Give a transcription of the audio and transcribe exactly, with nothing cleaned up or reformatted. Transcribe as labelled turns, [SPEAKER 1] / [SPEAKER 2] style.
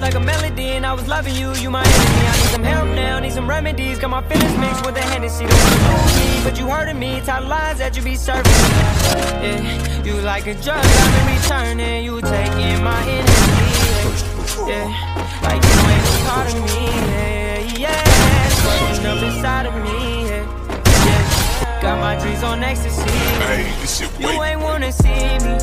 [SPEAKER 1] like a melody, and I was loving you, you my enemy. I need some help now, need some remedies. Got my feelings mixed with the Hennessy. Don't wanna lose me, but you hurting me. Tired of lies that you be serving me. Yeah, you like a drug, I've been returning. You taking my energy. Yeah, like you ain't a part of me. Yeah, yeah, it's burning up inside of me. Yeah, yeah, got my dreams on ecstasy.
[SPEAKER 2] Hey, this shit
[SPEAKER 1] you ain't wanna see me